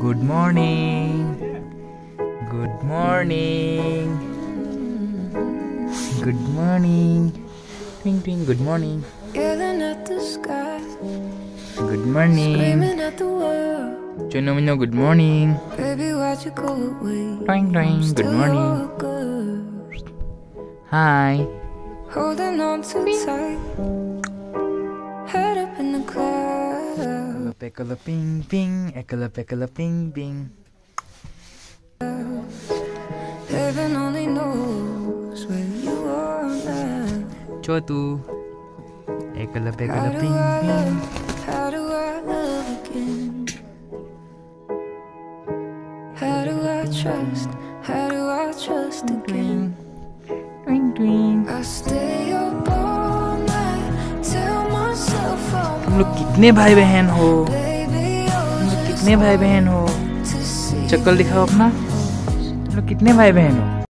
Good morning. Good morning. Good morning. Twing twing. Good morning. Yelling at the sky. Good morning. Screaming at the world. Chonomino. Good morning. Baby, why'd you go away? Twing twing. Good morning. Good. Hi. Holding on too tight. Head up in the clouds. Ekala ping ping. Ekala ping ping. Heaven only knows where you are now. Chotu. Ekala ping How ping. do I love again? How do I trust? How do I trust again? Twing twing. I stay up all night, tell myself I'm तुम लोग कितने भाई बहन हो? baby, तुम लोग कितने भाई बहन हो? to see. शक्ल दिखाओ अपना। तुम लोग कितने भाई बहन हो?